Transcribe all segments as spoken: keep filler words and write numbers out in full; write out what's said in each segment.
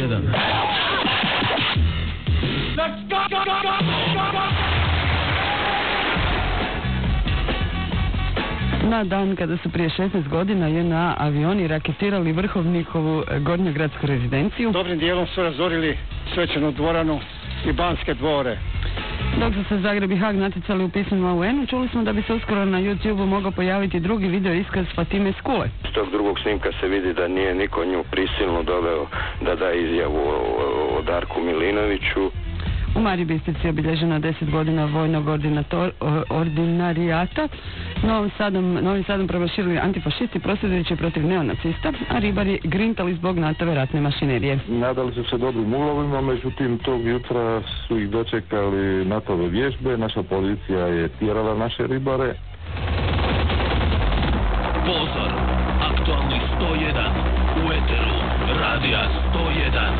jedan. Na dan kada su prije šesnaest godina je na avioni raketirali Vrhovnikovu gornjogradsku rezidenciju. Dobrim dijelom su razorili svečanu dvoranu i Banske dvore. Dok su se Zagreb i Hag natjecali u pismima U N-u, čuli smo da bi se uskoro na YouTube-u mogao pojaviti drugi video iskaz Fatime Skule. S tog drugog snimka se vidi da nije niko nju prisilno doveo da da izjavu o, o Darku Milinoviću. U Mariji Bistrici je obilježeno deset godina vojnog ordinator, ordinarijata. Novim Sadom, Novim Sadom proglašili antifašisti prosvjedujući protiv neonacista, a ribari grintali zbog NATO-ve ratne mašinerije. Nadali su se dobrim ulovima, međutim tog jutra su ih dočekali NATO-ve vježbe. Naša policija je tjerala naše ribare. Pozor, aktualni sto jedan, u eteru, radija sto jedan.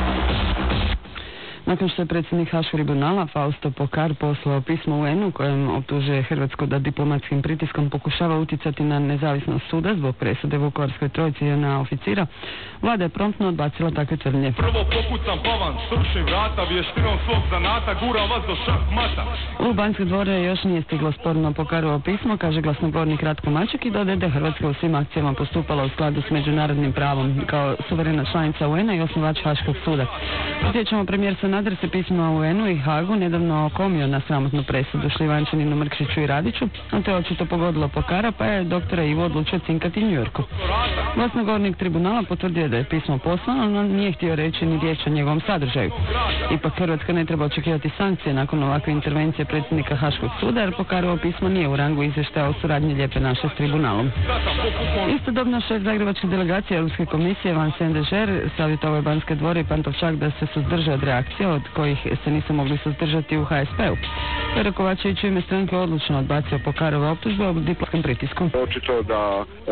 Nakon što je predsjednik Haškog tribunala Fausto Pokar poslao pismo U N-u kojem optužuje Hrvatsku da diplomatskim pritiskom pokušava utjecati na nezavisnost suda zbog presude Vukovarskoj trojici i na oficira, vlada je promptno odbacila takve tvrdnje. Prvo popucam pavan, srpši vrata, vještinom svog zanata, guram vas do šahmata. U Banske dvore još nije stiglo sporno Pokarovo pismo, kaže glasnogovornik Ratko Maček, i dodaje da je Hrvatska u svim akcijama postupala u skladu s međunarodnim pravom kao suverena članica U N-a i osnivač Haškog suda. Posjećamo premijer Sanader se pisma U N-u i Hagu nedavno okomio na sramotnu presudu Šljivančaninu, Mrkšiću i Radiću, a to je očito pogodilo Pokara, pa je doktora Ivo odlučio cinkati New Yorku. Glasnogovornik tribunala potvrdio da je pismo poslano, no nije htio reći ni riječ o njegovom sadržaju. Ipak Hrvatska ne treba očekivati sankcije nakon ovakve intervencije predsjednika Haškog suda, jer Pokarovo pismo nije u rangu izvještaja o suradnji Lijepe naše s tribunalom. Istodobno šef zagrebačke delegacije Europske komisije Van Sendežer savjetovao je Banske dvore i Pantovčak da se suzdrže od reakcija od kojih se nisu mogli suzdržati u H S P-u. Pero Kovačević u ime stranke odlučno odbacio Pokarove optužbe o diplomatskom pritisku. Očito da e,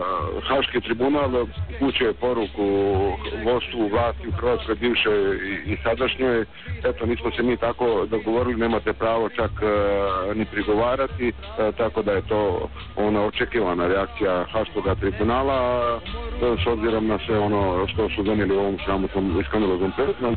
Haški tribunal upućuje poruku vodstvu vlasti u Hrvatskoj bivšoj i, i sadašnjoj. Eto, nismo se mi tako dogovorili, nemate pravo čak e, ni prigovarati, e, tako da je to ona očekivana reakcija Haškog tribunala e, s obzirom na sve ono što su donijeli u ovom sramotnom i skandaloznom presudom.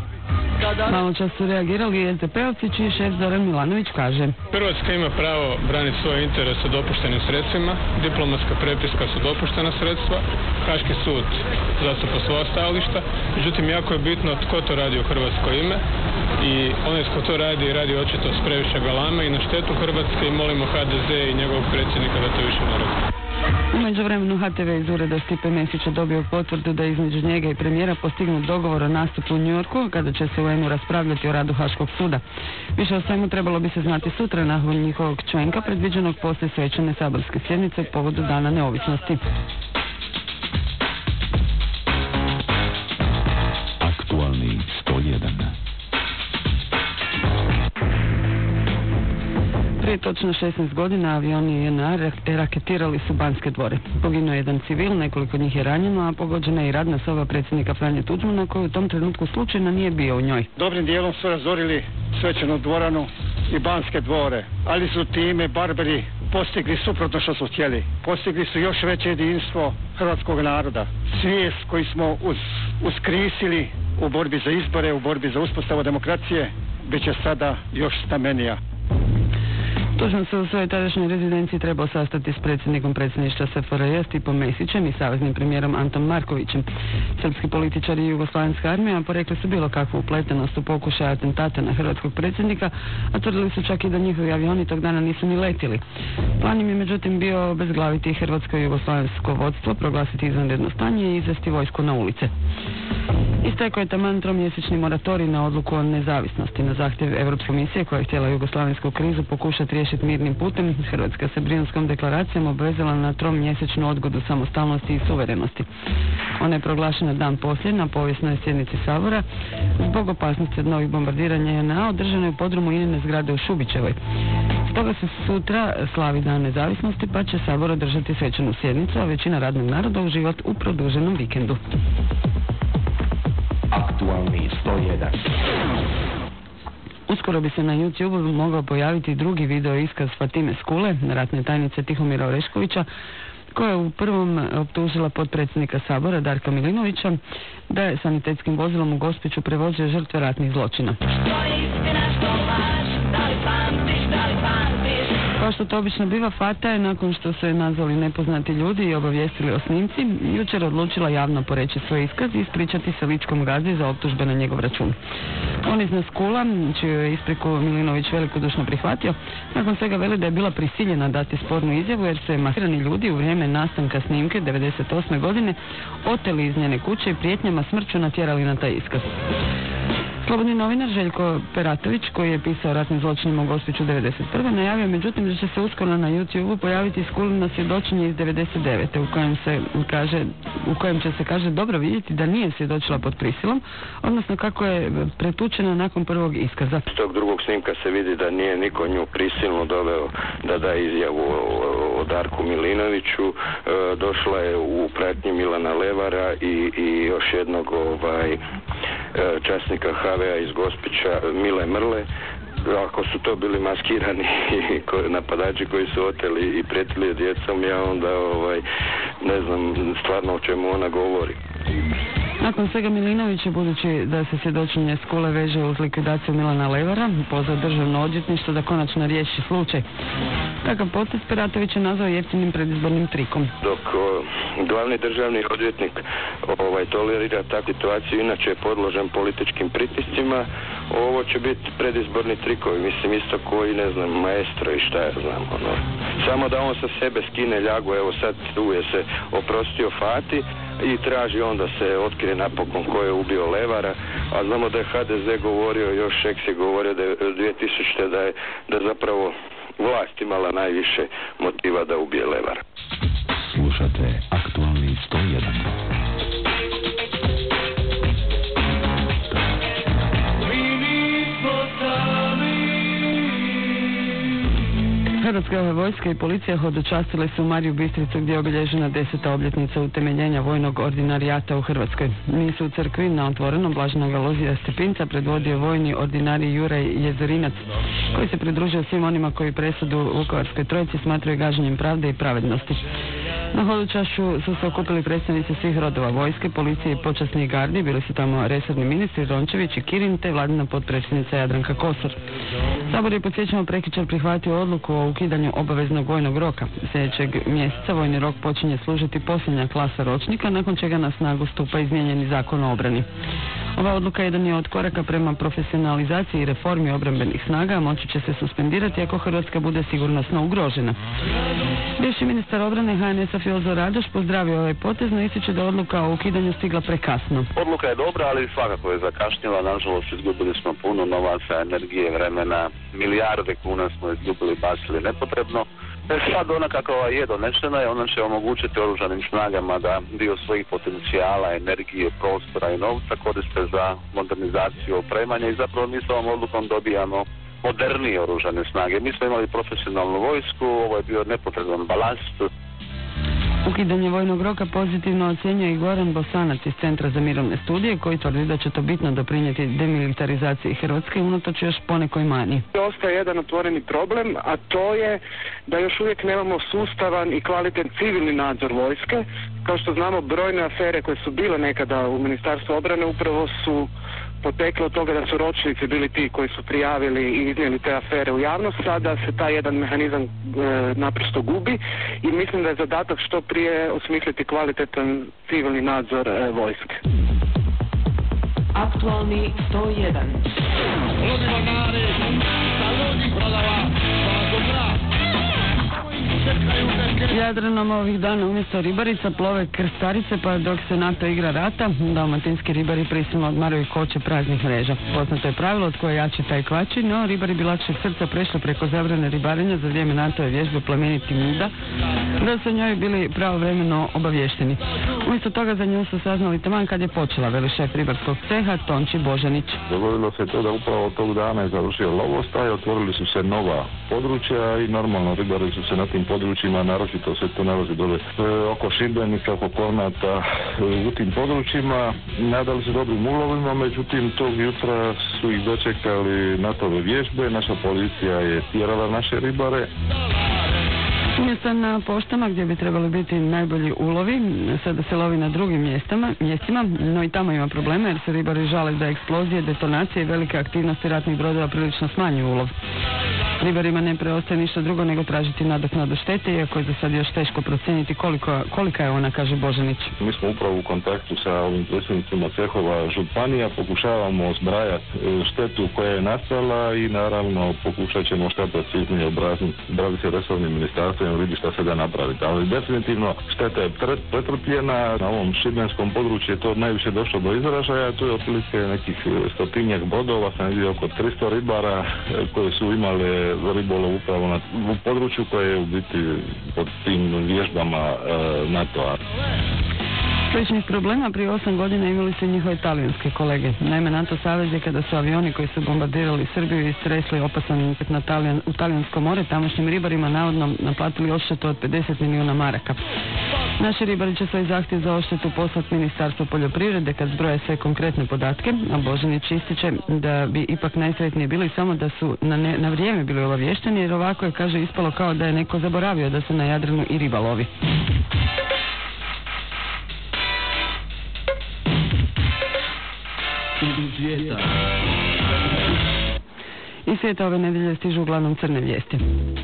Malo čas su reagirali S D P-ovci, čiji šef Zoran Milanović kaže: Hrvatska ima pravo braniti svoje interese dopuštenim sredstvima, diplomatska prepiska su dopuštena sredstva, Haški sud zastupa svoja stajališta, međutim jako je bitno tko to radi u hrvatsko ime i onaj tko to radi, radi očito s previše galame i na štetu Hrvatske i molimo H D Z i njegovog predsjednika da to više ne radi. U međuvremenu H T V iz ureda Stipe Mesića dobio potvrdu da između njega i premijera postignut dogovor o nastupu u New Yorku kada će se u U N-u raspravljati o radu Haškog suda. Više o svemu trebalo bi se znati sutra nakon njihovog čvenka predviđenog poslije svečane saborske sjednice u povodu Dana neovisnosti. Aktualni sto jedan. Prije točno šesnaest godina avioni J N A raketirali su Banske dvore. Poginuo je jedan civil, nekoliko njih je ranjeno, a pogođena je i radna soba predsjednika Franje Tuđmana koji u tom trenutku slučajno nije bio u njoj. Dobrim dijelom su razorili svečanu dvoranu i Banske dvore, ali su time barbari postigli suprotno što su htjeli. Postigli su još veće jedinstvo hrvatskog naroda. Svijest koji smo uz, uskrisili u borbi za izbore, u borbi za uspostavu demokracije, bit će sada još stamenija. Tuđman se u svojoj tadašnjoj rezidenciji trebao sastati s predsjednikom predsjedništva S F R J Stipom Mesićem i saveznim premijerom Antom Markovićem. Srpski političari i Jugoslavenska armija porekli su bilo kakvu upletenost u pokušaj atentata na hrvatskog predsjednika, a tvrdili su čak i da njihovi avioni tog dana nisu ni letili. Plan im je međutim bio obezglaviti hrvatsko i jugoslavensko vodstvo, proglasiti izvanredno stanje i izvesti vojsku na ulice. Istekao je taman tromjesečni moratorij na odluku o nezavisnosti. Na zahtjev Europske komisije koja je htjela jugoslavensku krizu pokušati riješiti mirnim putem, Hrvatska se Brionskom deklaracijom obvezala na tromjesečnu odgodu samostalnosti i suverenosti. Ona je proglašena dan poslije na povijesnoj sjednici Sabora zbog opasnosti od novih bombardiranja J N A održane u podrumu Inine zgrade u Šubićevoj. Stoga se sutra slavi dan nezavisnosti, pa će Sabor održati svečanu sjednicu, a većina radnog naroda uživati u produženom vikendu. Aktualni sto jedan. Uskoro bi se na YouTube mogao pojaviti drugi video iskaz Fatime Skule, ratne tajnice Tihomira Oreškovića, koja je u prvom optužila potpredsjednika Sabora Darka Milinovića da je sanitetskim vozilom u Gospiću prevozio žrtve ratnih zločina. Kao što to obično biva, Fata je, nakon što su je nazvali nepoznati ljudi i obavijestili o snimci, jučer odlučila javno poreći svoj iskaz i ispričati se ličkom gazdi za optužbe na njegov račun. On iz Naskula, čiju je ispriku Milinović velikodušno prihvatio, nakon svega veli da je bila prisiljena dati spornu izjavu jer su je masirani ljudi u vrijeme nastanka snimke devedeset osme godine oteli iz njene kuće i prijetnjama smrću natjerali na taj iskaz. Slobodni novinar Željko Peratović, koji je pisao o ratnim zločinima u Gospiću devedeset prve najavio međutim da će se uskoro na YouTubeu pojaviti Skulino svjedočenje iz devedeset devete u kojem se kaže, u kojem će se kaže dobro vidjeti da nije svjedočila pod prisilom, odnosno kako je pretučena nakon prvog iskaza. Iz tog drugog snimka se vidi da nije niko nju prisilno doveo da da izjavu o Darku Milinoviću. E, došla je u pratnji Milana Levara i, i još jednog ovaj, časnika ha ve a iz Gospića Mile Mrle. Ako su to bili maskirani napadači koji su oteli i prijetili djecom, ja onda ovaj, ne znam stvarno o čemu ona govori. Nakon svega Milinović je, budući da se svjedočenje Skule veže uz likvidaciju Milana Levara, pozvao državno odvjetništvo da konačno riješi slučaj. Takav potez Peratović je nazvao jeftinim predizbornim trikom. Dok o, glavni državni odvjetnik ovaj, tolerira takvu situaciju, inače je podložen političkim pritiscima, ovo će biti predizborni trikovi, mislim isto koji, ne znam, maestro i šta ja znam, ono. Samo da on sa sebe skine ljagu, evo sad tu je se oprostio Fati i traži onda se otkrije napokon ko je ubio Levara, a znamo da je ha de ze govorio, još Šeks je govorio da je dvije tisućite da je da zapravo vlast imala najviše motiva da ubije Levara. Slušate Aktualni sto jedan. Hrvatska vojska i policija hodočastile su Mariju Bistricu gdje je obilježena deseta obljetnica utemeljenja vojnog ordinarijata u Hrvatskoj. Misu u crkvi na otvorenom Blaženog Alojzija Stepinca predvodio vojni ordinarij Juraj Jezerinac, koji se pridružio svim onima koji presudu Vukovarskoj trojici smatraju gaženjem pravde i pravednosti. Na hodočašću su se okupili predstavnici svih rodova vojske, policije i počasnih gardi, bili su tamo resorni ministri Rončević i Kirin te vladina potpredsjednica Jadranka Kosor. Sabor je, podsjećamo, prekjučer prihvatio odluku o ukidanju obaveznog vojnog roka. Sljedećeg mjeseca vojni rok počinje služiti posljednja klasa ročnika, nakon čega na snagu stupa izmijenjeni zakon o obrani. Ova odluka jedan je od koraka prema profesionalizaciji i reformi obrambenih snaga, a moći će se suspendirati ako Hrvatska bude sigurnosno ugrožena. Bivši ministar obrane ha en es a Jozo Radoš pozdravio ovaj potez, no ističe da odluka o ukidanju stigla prekasno. Odluka je dobra, ali svakako je zakašnjela. Nažalost, izgubili smo puno novaca, energije, vremena, milijarde kuna smo izgubili, bacili nepotrebno. E sad ona kakva je donešena i ona će omogućiti oružanim snagama da dio svojih potencijala, energije, prostora i novca koriste za modernizaciju, opremanja i zapravo mi s ovom odlukom dobijamo modernije oružane snage. Mi smo imali profesionalnu vojsku, ovo je bio nepotreban balast. Ukidanje vojnog roka pozitivno ocjenjuje i Goran Bosanac iz Centra za mirovne studije, koji tvrdi da će to bitno doprinijeti demilitarizaciji Hrvatske unatoč još ponekoj mani. Ostaje jedan otvoreni problem, a to je da još uvijek nemamo sustavan i kvalitetan civilni nadzor vojske. Kao što znamo, brojne afere koje su bile nekada u Ministarstvu obrane upravo su poteklo od toga da su ročnici bili ti koji su prijavili i iznijeli te afere u javnost. Sada se taj jedan mehanizam e, naprosto gubi i mislim da je zadatak što prije osmisliti kvalitetan civilni nadzor e, vojske. Aktualni sto jedan. Jadranom ovih dana umjesto ribarica plove krstarice, pa dok se NATO igra rata, dalmatinski ribari prisilno odmaraju koče praznih mreža. Poznato je pravilo od koje jači taj kvači, no ribari bi lakšeg srca prešli preko zabrane ribarenja za vrijeme NATO-ve vježbe Plemeniti Muda, da su njoj bili pravovremeno obavješteni. Umjesto toga za nju su saznali taman kad je počela, veli šef ribarskog ceha Tonči Božanić. Dogodilo se to da upravo tog dana je završio lovostaj, otvorili su se nova područja i normalno ribari su se na tim područjima, naročito se to nalazi dole e, oko Šibenika, oko Kornata, e, u tim područjima nadali se dobrim ulovima, međutim tog jutra su ih dočekali NATO-ve vježbe, naša policija je tjerala naše ribare. Umjesto na poštama gdje bi trebali biti najbolji ulovi, sada se lovi na drugim mjestama, mjestima, no i tamo ima problema jer se ribari žale da eksplozije, detonacije i velike aktivnosti ratnih brodova prilično smanjuju ulov. Ribarima ne preostaje ništa drugo nego tražiti nadoknadu štete, iako je za sad još teško procijeniti koliko, kolika je ona, kaže Božanić. Mi smo upravo u kontaktu sa ovim predsjednicima cehova županija, pokušavamo zbrajati štetu koja je nastala i naravno pokušat ćemo šta preciznije obraziti se resornim ministarstvom i vidjeti šta se da napraviti. Ali definitivno šteta je pretrpljena, na ovom šibenskom području je to najviše došlo do izražaja, tu je otprilike nekih stotinjak brodova, sam vidio oko tristo ribara koji su imali ribolov upravo na, u području koje je u biti pod tim vježbama e, NATO-a. Sličnih problema prije osam godina imali su njihove talijanske kolege. Naime, NATO savez je kada su avioni koji su bombardirali Srbiju i istresli opasan na Talijan, u Talijansko more, tamošnjim ribarima navodno naplatili odštetu od pedeset milijuna maraka. Naši ribari će svoj zahtjev za odštetu poslati Ministarstvo poljoprivrede kad zbroje sve konkretne podatke, a Božanić ističe da bi ipak najsretnije bili samo da su na, ne, na vrijeme bili obavješteni, jer ovako je, kaže, ispalo kao da je neko zaboravio da se na Jadranu i riba lovi. Iz svijeta ove nedelje stižu uglavnom crne vijesti.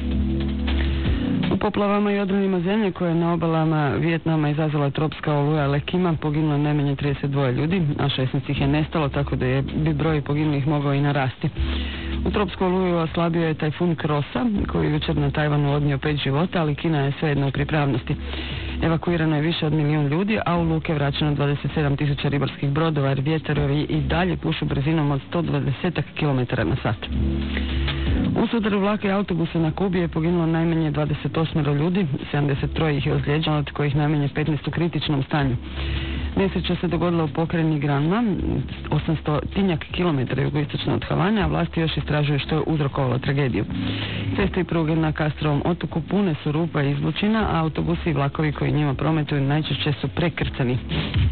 U poplavama i odronima zemlje koje je na obalama Vijetnama izazvala tropska oluja Lekima poginulo najmanje trideset dva ljudi, a šesnaest ih je nestalo, tako da je bi broj poginulih mogao i narasti. U tropsku oluju oslabio je tajfun Krosa, koji je jučer na Tajvanu odnio pet života, ali Kina je svejedno u pripravnosti. Evakuirano je više od milijun ljudi, a u luke vraćeno dvadeset sedam tisuća ribarskih brodova, jer vjetrovi i dalje pušu brzinom od sto dvadeset kilometara na sat. U sudaru vlaka i autobusa na Kubi je poginulo najmanje dvadeset osam ljudi, sedamdeset tri ih je ozlijeđeno, od kojih najmanje petnaest u kritičnom stanju. Nesreća se dogodila u pokrajini Granma, osamsto kilometara jugoistočno od Havane, a vlasti još istražuju što je uzrokovalo tragediju. Ceste i pruge na Kastrovom otoku pune su rupa i izbučina, a autobusi i vlakovi koji njima prometuju najčešće su prekrcani.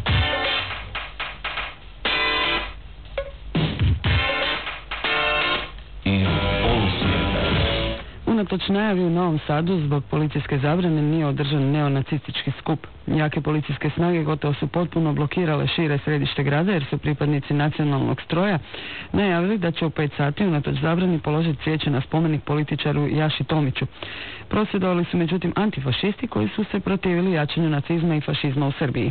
Unatoč najavi u Novom Sadu zbog policijske zabrane nije održan neonacistički skup. Jake policijske snage gotovo su potpuno blokirale šire središte grada jer su pripadnici nacionalnog stroja najavili da će u pet sati unatoč zabrani položiti cvijeće na spomenik političaru Jaši Tomiću. Prosvjedovali su međutim antifašisti koji su se protivili jačanju nacizma i fašizma u Srbiji.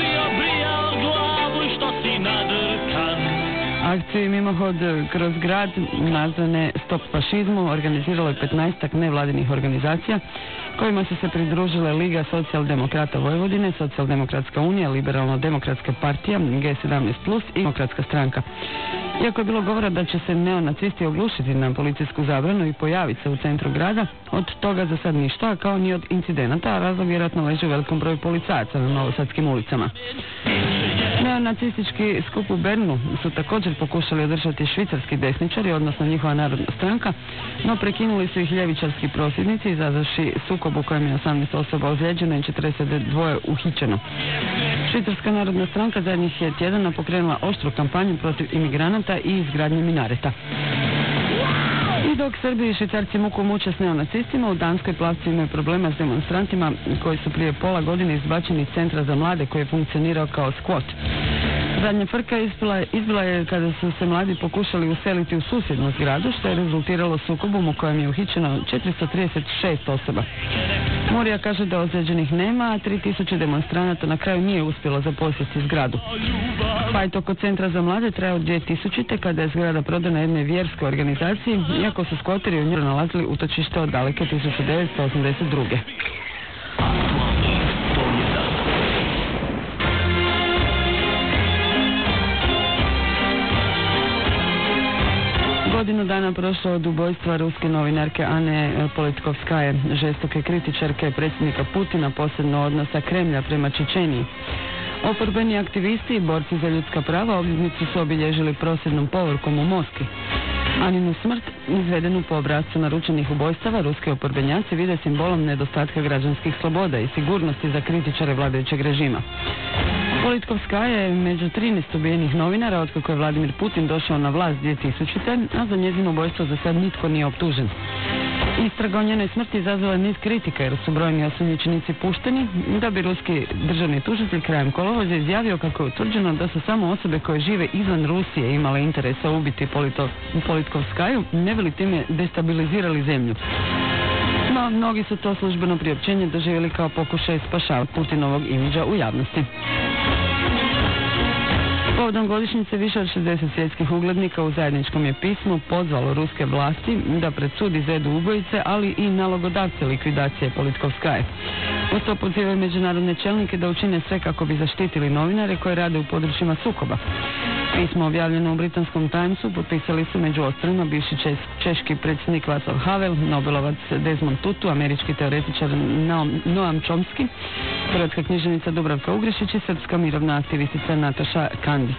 Akciju mimohod kroz grad nazvane Stop fašizmu organiziralo je petnaestak nevladinih organizacija kojima su se pridružile Liga socijaldemokrata Vojvodine, Socijaldemokratska unija, Liberalno-demokratska partija, G sedamnaest plus i Demokratska stranka. Iako je bilo govora da će se neonacisti oglušiti na policijsku zabranu i pojaviti se u centru grada, od toga za sad ništa, kao ni od incidenata, a razlog vjerojatno leži u velikom broju policajaca na novosadskim ulicama. Neonacistički skup u Bernu su također pokušali održati švicarski desničari, odnosno njihova narodna stranka, no prekinuli su ih ljevičarski prosvjednici izazavši sukob u kojem je osamnaest osoba ozlijeđeno i četrdeset dva uhićeno. Švicarska narodna stranka zadnjih je tjedana pokrenula oštru kampanju protiv imigranata i izgradnje minareta. I dok Srbi i Švicarci muku muče s neonacistima, u Danskoj plavci imaju problema s demonstrantima koji su prije pola godine izbačeni iz centra za mlade koji je funkcionirao kao squat. Zadnja frka izbila, izbila je kada su se mladi pokušali useliti u susjednu zgradu, što je rezultiralo sukobom u kojem je uhićeno četiristo trideset šest osoba. Morija kaže da ozlijeđenih nema, a tri tisuće demonstranata na kraju nije uspjelo zaposjesti zgradu. Fajt oko centra za mlade traje od dvije tisućite kada je zgrada prodana jednoj vjerskoj organizaciji, iako su skvoteri u njoj nalazili utočište od daleke tisuću devetsto osamdeset druge. Godinu dana prošlo od ubojstva ruske novinarke Ane Politkovskaje, žestoke kritičarke predsjednika Putina, posebno odnosa Kremlja prema Čečeniji. Oporbeni aktivisti i borci za ljudska prava obljetnicu su obilježili prosvjednom povorkom u Moskvi. Aninu smrt, izvedenu po obrascu naručenih ubojstava, ruski oporbenjaci vide simbolom nedostatka građanskih sloboda i sigurnosti za kritičare vladajućeg režima. Politkovskaja je među trinaest ubijenih novinara otkako je Vladimir Putin došao na vlast dvije tisućite, a za njezino ubojstvo za sad nitko nije optužen. Istraga o njenoj smrti izazvala niz kritika jer su brojni osumnjičenici pušteni, da bi ruski državni tužitelj krajem kolovoza izjavio kako je utvrđeno da su samo osobe koje žive izvan Rusije imale interesa ubiti Polito, Politkovskaju, ne bi li time destabilizirali zemlju. No, mnogi su to službeno priopćenje doživjeli kao pokušaj spašavanja Putinovog imidža u javnosti. Povodom godišnjice više od šezdeset svjetskih uglednika u zajedničkom je pismu pozvalo ruske vlasti da pred sud izvedu ubojice, ali i nalogodavce likvidacije Politkovskaje. Uz to pozivaju međunarodne čelnike da učine sve kako bi zaštitili novinare koji rade u područjima sukoba. Pismo objavljeno u britanskom Timesu potpisali su među ostalima bivši čes, češki predsjednik Václav Havel, Nobelovac Desmond Tutu, američki teoretičar Noam Chomsky, hrvatska književnica Dubravka Ugrešić i srpska mirovna aktivistica Nataša Kandić.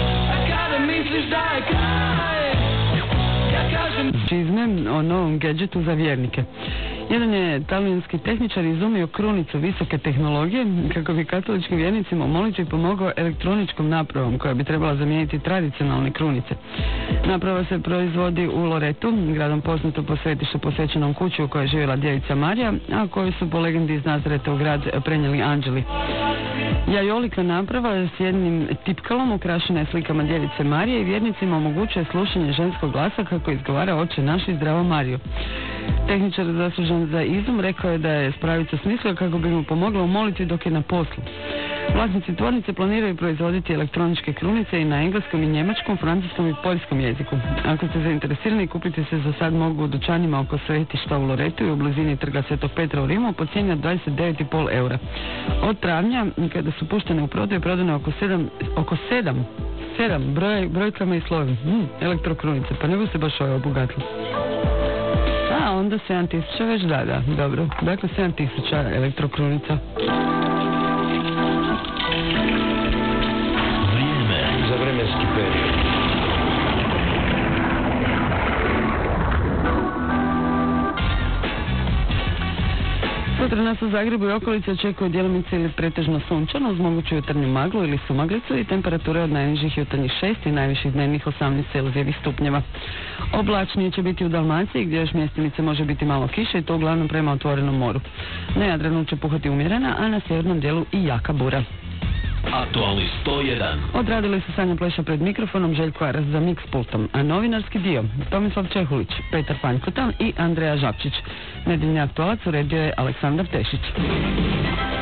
Čizme o novom gadgetu za vjernike. Jedan je talijanski tehničar izumio krunicu visoke tehnologije kako bi katoličkim vjernicima u molitvi pomogao elektroničkom napravom koja bi trebala zamijeniti tradicionalne krunice. Naprava se proizvodi u Loretu, gradom poznato po svetištu posvećenom kući u kojoj je živjela djevica Marija, a koju su po legendi iz Nazareta u grad prenijeli anđeli. Jajolika naprava s jednim tipkalom ukrašena je slikama djevice Marije i vjernicima omogućuje slušanje ženskog glasa kako izgovara Oče naš i Zdravo Mariju. Tehničar zaslužan za izum rekao je da je spravicu smislio kako bi mu pomogla u molitvi dok je na poslu. Vlasnici tvornice planiraju proizvoditi elektroničke krunice i na engleskom i njemačkom, francuskom i poljskom jeziku. Ako ste zainteresirani, kupiti se za sad mogu u dućanima oko svetišta u Loretu i u blizini trga Svetog Petra u Rimu po cijeni od dvadeset devet i pol eura. Od travnja, kada su puštene u prodaju, prodano oko sedam, oko sedam, sedam broj, brojkama i slovima. Hmm, elektrokrunice, pa ne bi se baš ovaj obogatili. A onda sedam tisuća već, da, da, dobro. Dakle, sedam tisuća elektrokrunica. Vrijeme za vremenski period. Sutra nas u Zagrebu i okolici očekuje djelomice ili pretežno sunčano uz moguću jutarnju maglu ili sumaglicu i temperature od najnižih jutarnjih šest i najviših dnevnih osamnaest Celzijevih stupnjeva. Oblačnije će biti u Dalmaciji gdje još mjestimice može biti malo kiše i to uglavnom prema otvorenom moru. Na Jadranu će puhati umjerena, a na sjevernom dijelu i jaka bura. Aktualni sto jedan. Odradili su Sanja Pleša pred mikrofonom, Željko Aras za mix pultom, a novinarski dio Tomislav Čehulić, Petar Panjkotan i Andreja Žapčić. Nedjeljni aktualac uredio je Aleksandar Tešić.